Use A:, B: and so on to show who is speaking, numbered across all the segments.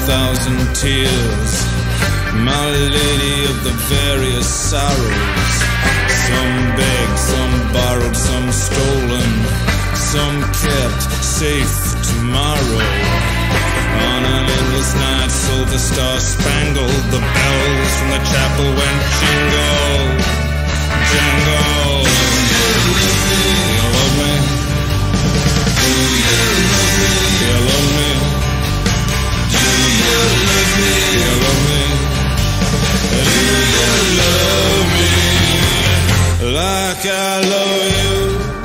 A: thousand tears, my lady of the various sorrows. Some begged, some borrowed, some stolen, some kept safe tomorrow. On an endless night, silver star spangled, the bells from the chapel went jingle, jangle. You love me? Do you love me? You love me? Do you love me? You love me? Do you love me like I love you?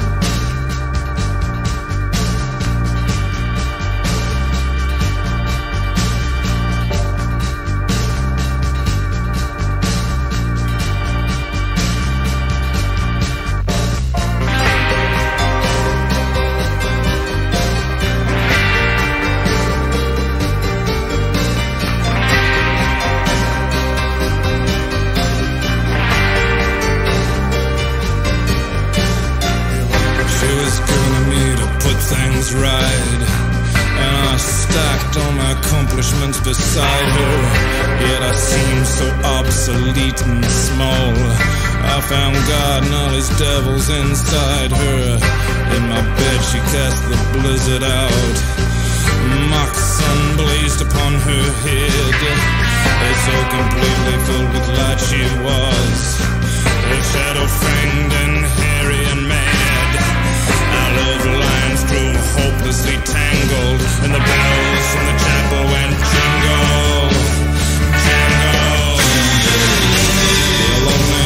A: Right, and I stacked all my accomplishments beside her, yet I seemed so obsolete and small. I found God and all his devils inside her. In my bed she cast the blizzard out, mock sun blazed upon her head, so completely filled with light she was, a shadow fanged and hairy and mad. Our love lines grew hopelessly tangled, and the bells from the chapel went jingle, jangle. You love me?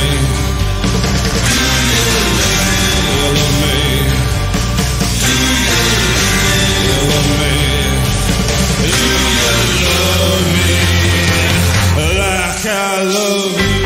A: You love me? You love me? You love me like I love you?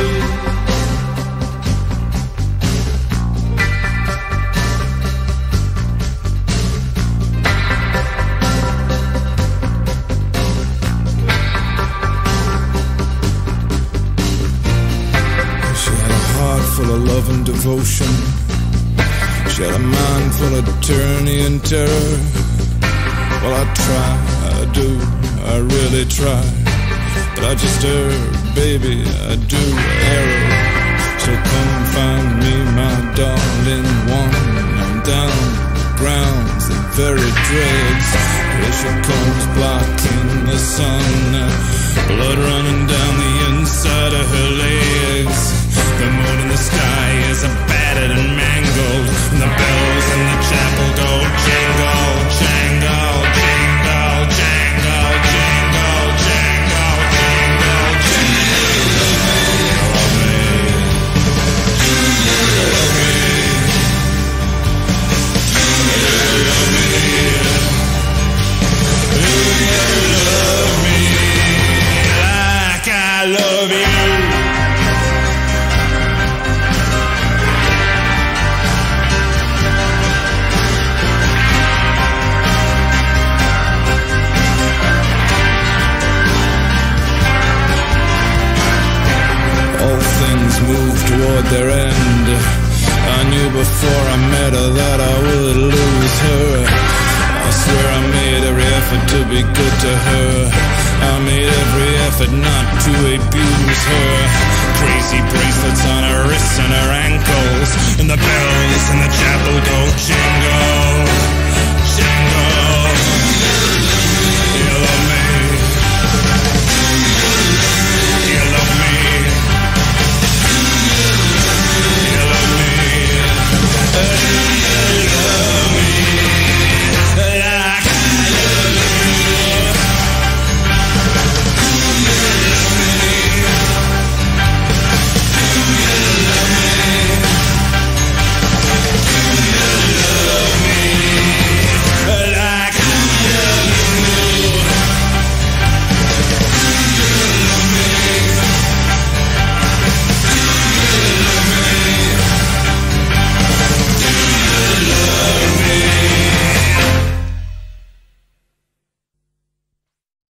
A: Full of love and devotion, she had a mind full of tyranny and terror. Well, I try, I do, I really try, but I just err, baby, I do err. So come find me, my darling one. I'm down grounds, the very dregs. Here she comes, blocking the sun, blood running down the inside of her legs. The moon in the sky is battered and mangled, and the bells in the chapel go jingle, jangle, jingle, jangle, jingle, jangle, jingle, jingle. Love me, love me, love me, love me like I love you. Moved toward their end. I knew before I met her that I would lose her. I swear I made every effort to be good to her. I made every effort not to abuse her. Crazy bracelets on her wrists and her ankles, and the bells in the chapel go jingle.